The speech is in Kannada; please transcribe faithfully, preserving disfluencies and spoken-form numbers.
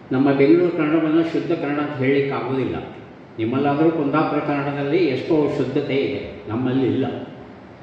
ನಮ್ಮ ಬೆಂಗಳೂರು ಕನ್ನಡವನ್ನು ಶುದ್ಧ ಕನ್ನಡ ಅಂತ ಹೇಳಲಿಕ್ಕೆ ಆಗೋದಿಲ್ಲ. ನಿಮ್ಮಲ್ಲಾದರೂ ಕುಂದಾಪುರ ಕನ್ನಡದಲ್ಲಿ ಎಷ್ಟೋ ಶುದ್ಧತೆ ಇದೆ, ನಮ್ಮಲ್ಲಿ ಇಲ್ಲ.